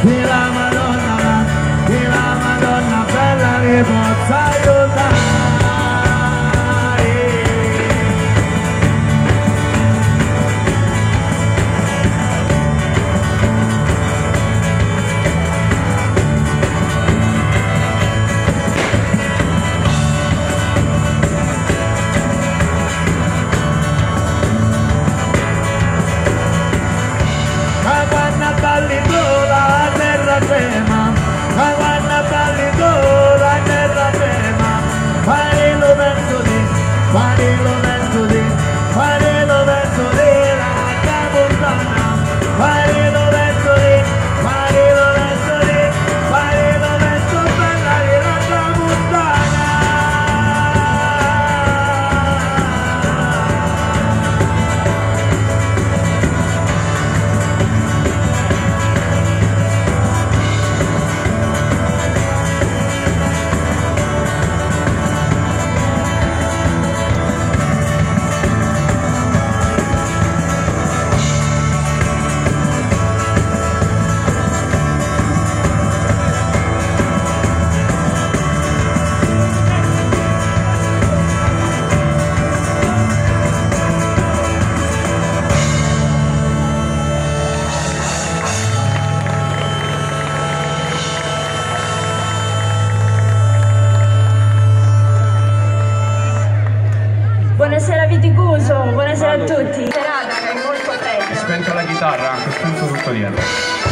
di la Madonna bella che possa aiutare. Buonasera Viticuso, buonasera a tutti. Serata che è molto fredda. È spenta la chitarra, anche spento tutto dietro.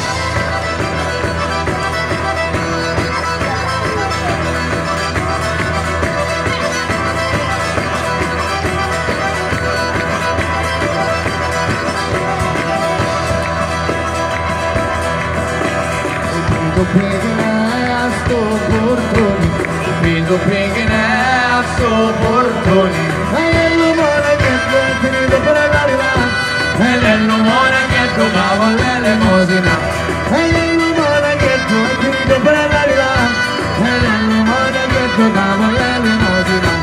Vedo che a sto portone e l'umore che è finito per l'arrivare e l'umore che trovavo l'elemosina e l'umore che è finito per l'arrivare e l'umore che trovavo l'elemosina.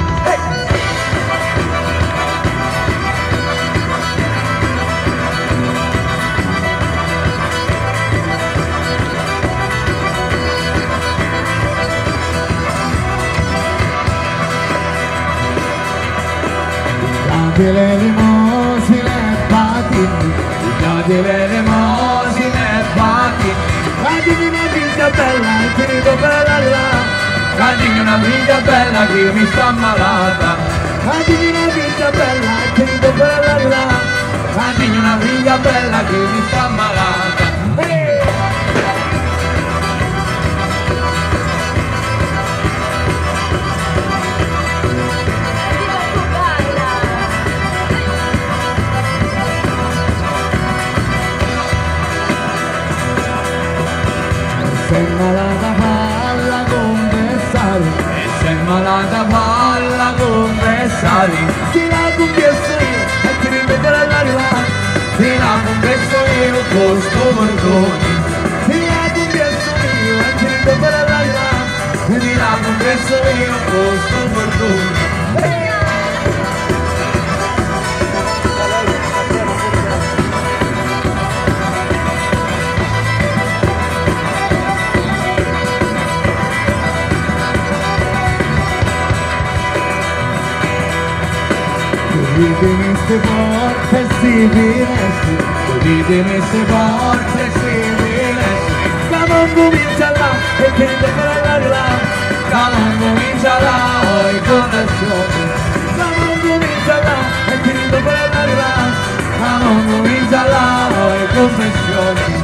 Le elemosine battini, le elemosine battini. Guardami una vita bella, è finito per l'arrivare. Guardami una vita bella che mi sta malata. Guardami una vita bella, è finito per l'arrivare. Guardami una vita bella che mi sta malata. Sei malata falla confessare, e sei malata falla confessare. Ti la confesso io, e ti ripeto all'arrivare. Ti la confesso io, con sto portone. Ti la confesso io, e ti ripeto all'arrivare. Ti la confesso io, con sto portone. Ditemi ste porte si finestre, ditemi ste porte si finestre. Che non comincia là e finito per l'arrivare. Che non comincia là e connessioni. Che non comincia là e finito per l'arrivare. Che non comincia là e confessioni.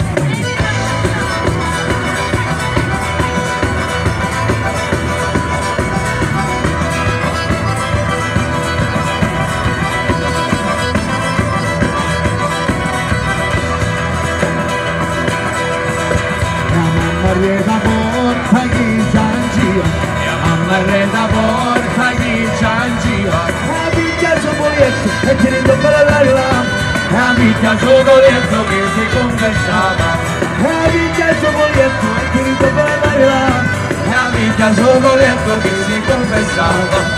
Reda porta chi c'angia, mamma reda porta chi c'angia. La picchia su polietto e ti rido per l'arrivare. La picchia su polietto che si confessava. La picchia su polietto e ti rido per l'arrivare. La picchia su polietto che si confessava.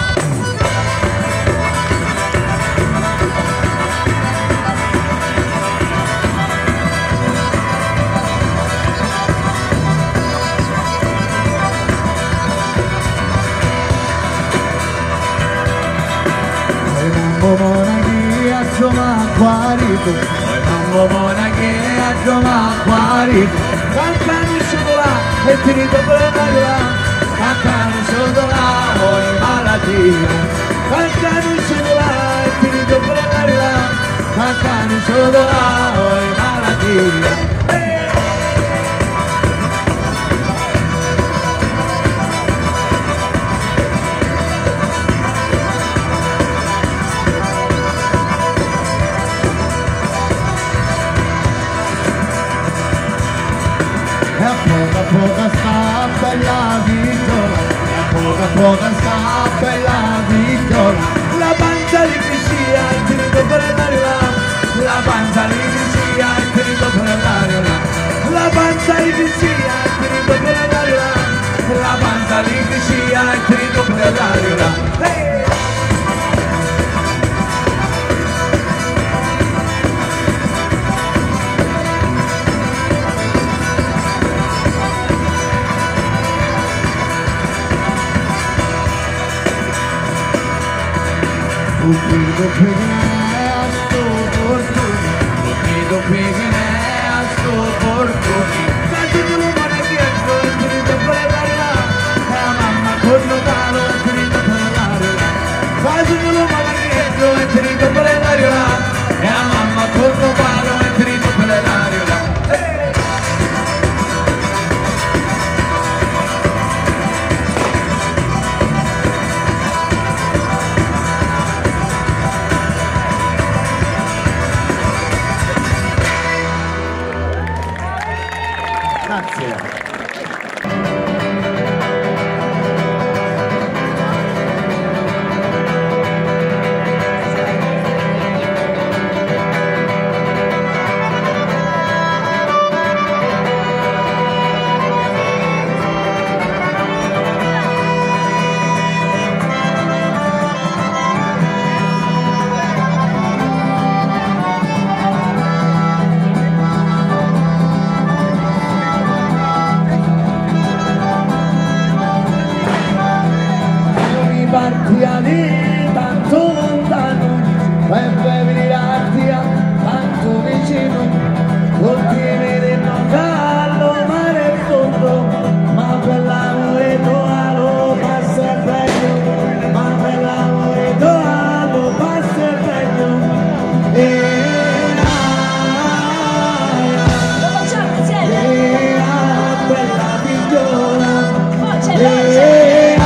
poi mamma buona che a giovane guarito, cantano cioccolato e finito per l'aria, cantano cioccolato e malattia, cantano cioccolato e finito per l'aria, cantano cioccolato e malattia. Poca sta bella vittoria, poca sta bella vittoria, la panza di Criscia è finito per l'aria, la panza di Criscia è finito per l'aria, la panza di Criscia è finito per l'aria, la panza di Criscia è finito per l'aria. Uccido piegare a sto portone, uccido piegare a sto portone, cazzo di lumane dietro e finito per l'aria, la mamma con Natale è finito per l'aria, cazzo di lumane dietro e finito per l'aria, la mamma con Natale è finito per l'aria. Grazie. Partia lì tanto lontano, e poi venirti tanto vicino, continui di non darlo mare in fondo, ma per l'amore tuo lo passa il peggio, ma per l'amore tuo lo passa il peggio. Lo facciamo insieme? Bella figliola, Voce.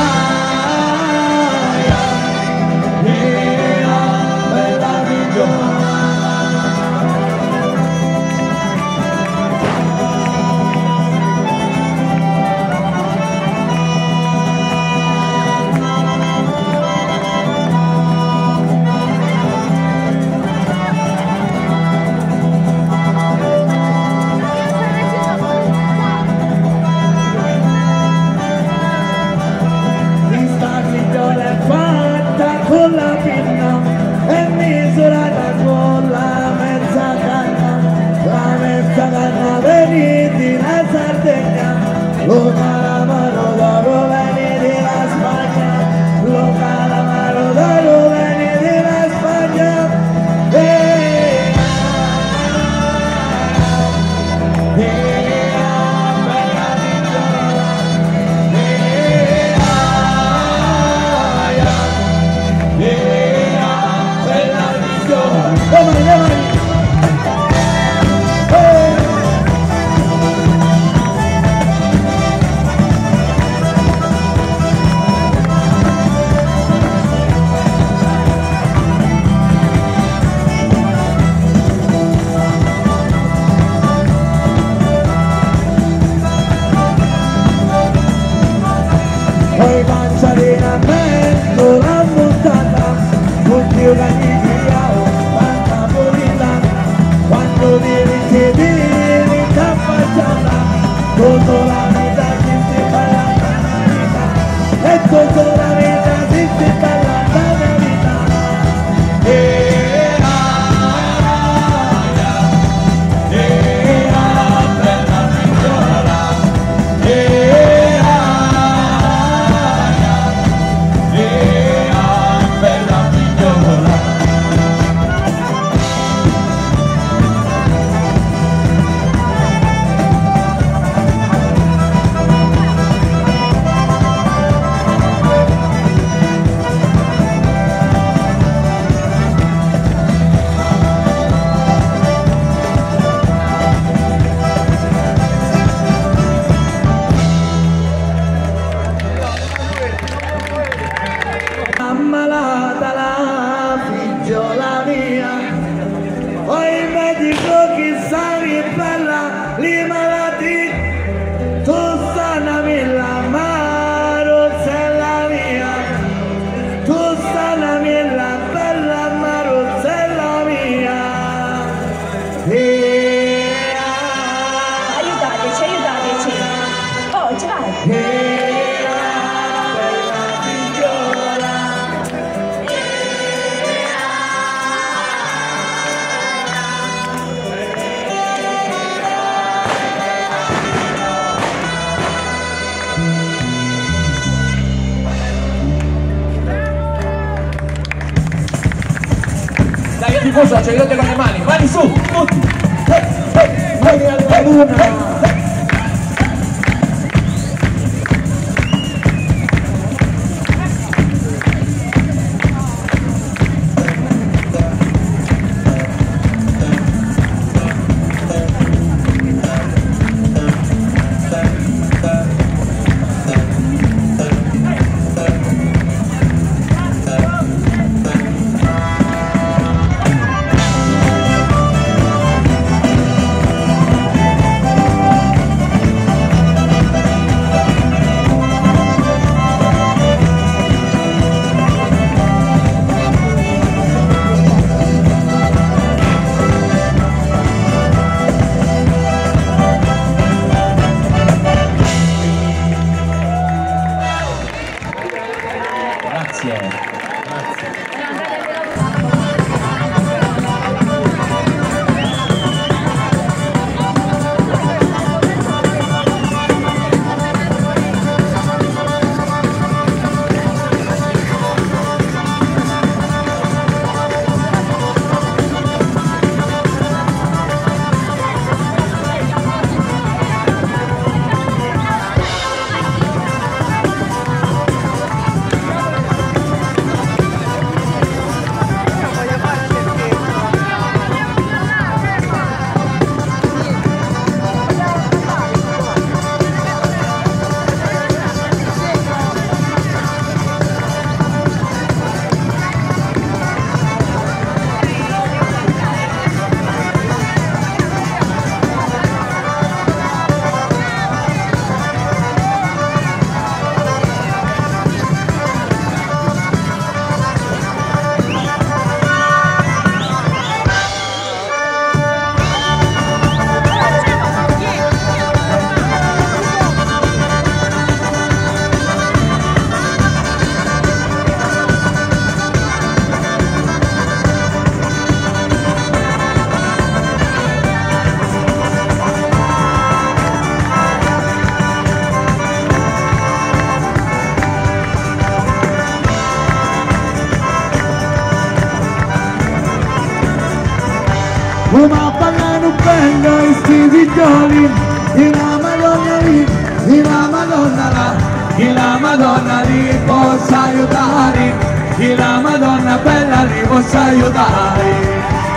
Con la pinna e misurata con la mezza canna veniti la Sardegna, lo calamaro d'oro veniti la Spagna, lo calamaro d'oro veniti la Spagna, poi pancia di ramento la montata, tutti organi tanta pulita, quando devi t'affacciata, tutto la vita si parla la vita, e tutto la vita si parla la vita. Bella figliola, bella figliola. tifoso, accendete con le mani su, tutti! Mani alla luna! Uma ballano bello i sti figlioli, e la Madonna lì, e la Madonna là, e la Madonna lì possa aiutare, e la Madonna bella lì possa aiutare.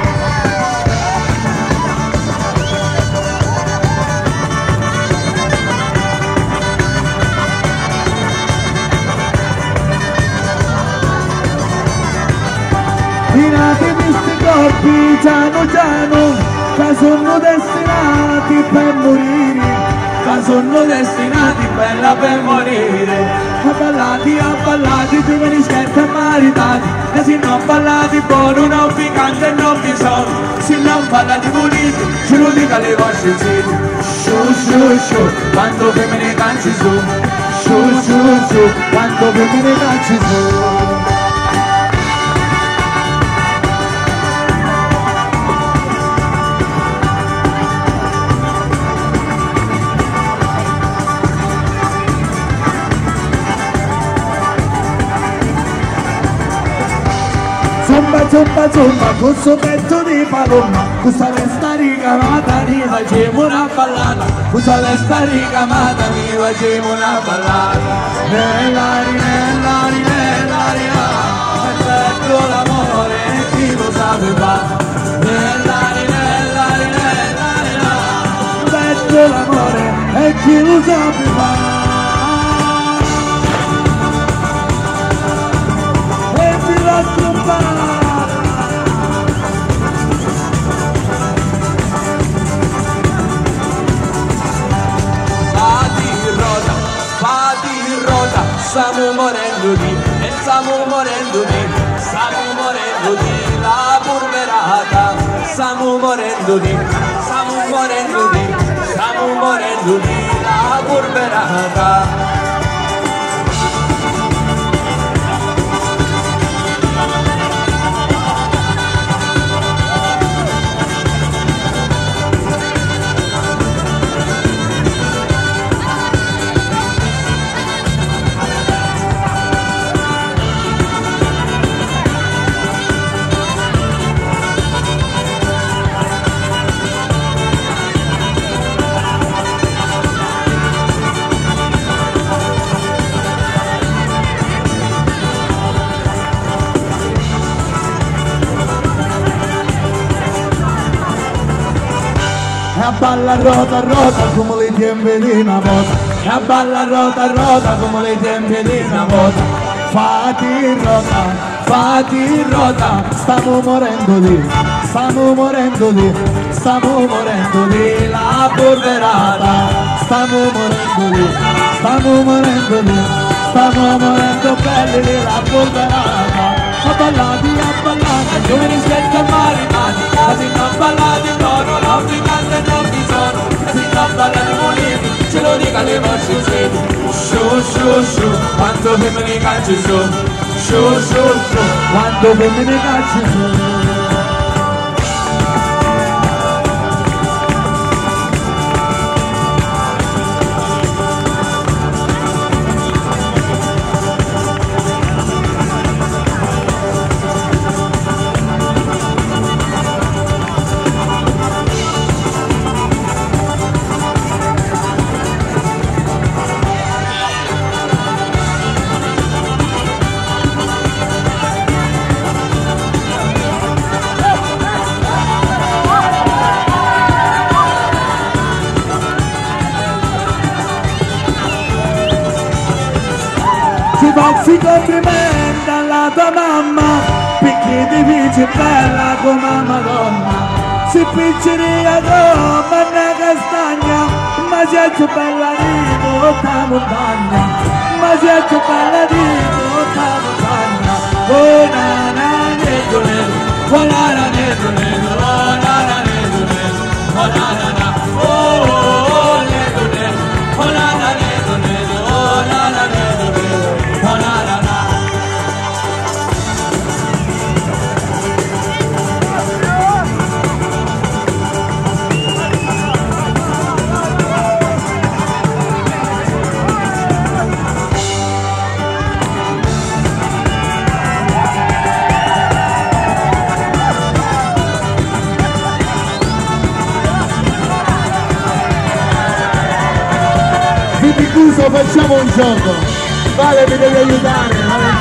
I nati questi corpi piano piano, che sono destinati per morire, che sono destinati per morire. Abballati, giovani scherzi e maritati, e se non ballati buono non vi canta e non vi sono, se non ballati puliti, ce lo dica le vostre ziti. Sciù, quando femmine canci su, sciù, quando femmine canci su. Zumba, questo petto di palomma, questa testa ricamata mi facciamo una ballata, questa testa ricamata mi facciamo una ballata. Nell'aria, è bello l'amore e chi lo sape fa. Nell'aria, è bello l'amore e chi lo sape fa. E ti la tromba. Stiamo morendo di la polverata, stiamo morendo di la polverata. balla rota come le tempi di una volta, a balla rota come le tempi di una volta. Fatti rota, stiamo morendo di la polverata, stiamo morendo belli di la polverata. A ballati, come rispetto a marinati, così non ballati loro, non mi canta e non mi sono, così non ballati mulini, ce lo dica le vostre sedi. Sciù, quando femmine calci su, sciù, quando femmine calci su. Facci complimenti alla tua mamma, perché ti dice bella come Madonna. Si picceria come una castagna, ma sei più bella di tutta montagna, ma sei più bella di tutta montagna. Oh nana netto netto, oh nana netto netto, oh nana netto netto, oh nana netto netto, oh netto netto, oh nana netto netto, oh nana netto netto. Facciamo un gioco. Vale, mi devi aiutare,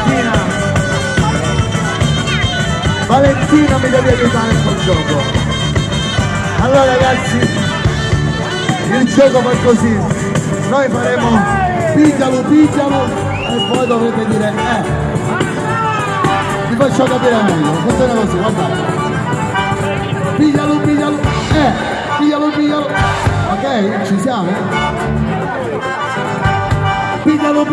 Valentina mi devi aiutare col gioco. Allora ragazzi, il gioco fa così: noi faremo piglialo e poi dovrete dire vi faccio capire meglio, funziona così, guardate. Piglialo ok, ci siamo? Piglialo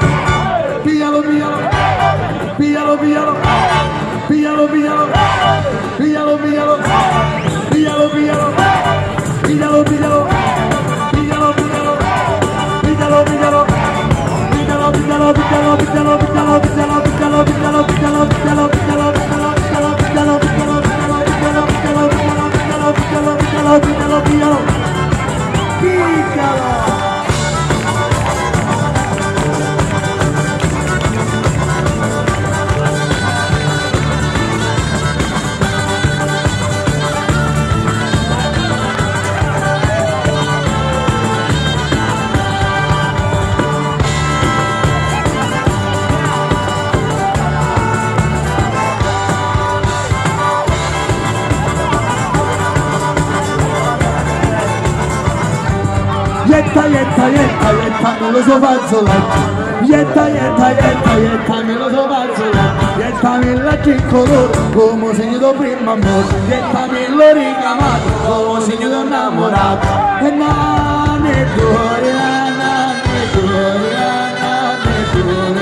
Ietta, me lo so fazzoletto. Ietta, me lo so fazzoletto. Iettami la che colore, come segno do primo amore. Iettami lo ricamato, come segno do innamorato. E nane cuore, nane cuore, nane cuore,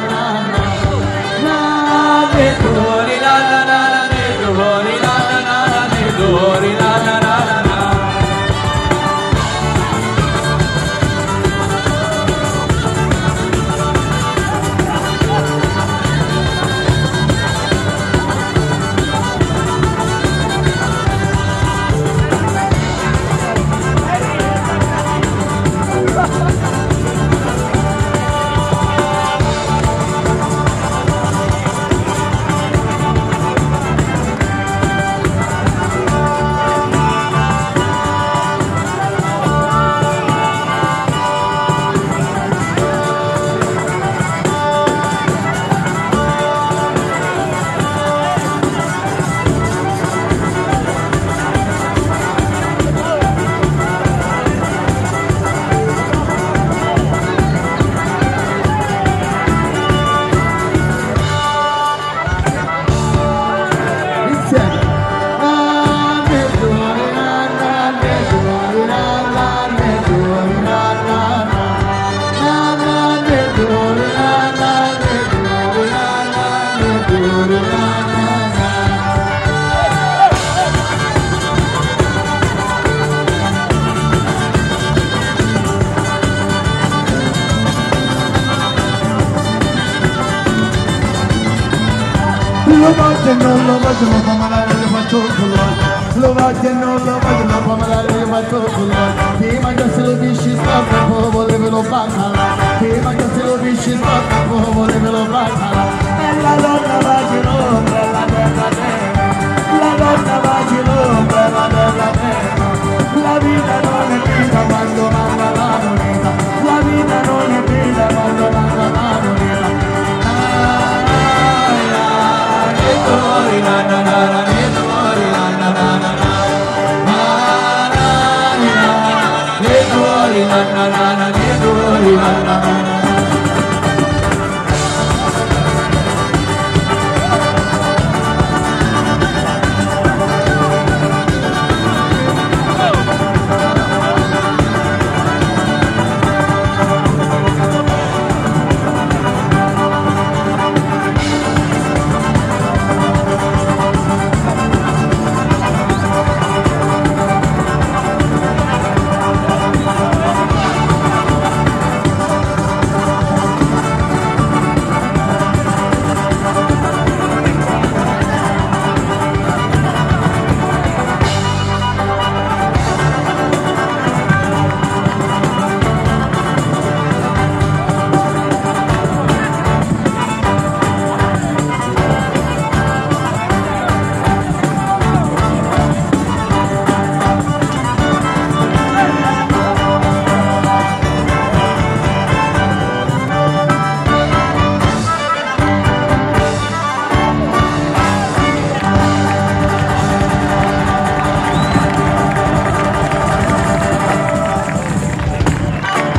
nane cuore, nane cuore, nane cuore, lo faccio e non lo faccio, lo fa malare, io faccio il culo. Lo faccio e non lo faccio, lo fa malare, io faccio il culo. Prima che se lo dici stop, poi volevelo baccala. Prima che se lo dici stop, poi volevelo baccala. E la donna vagino, bella bella terra. La donna vagino, bella bella terra. La vita non è vita quando manca la moneta. La vita non è vita quando manca la moneta.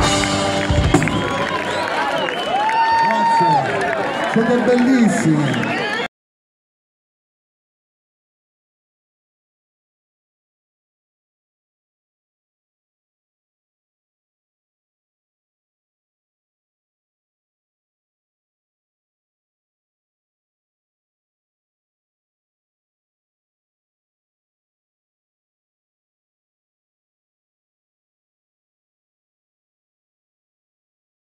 Siete bellissimi!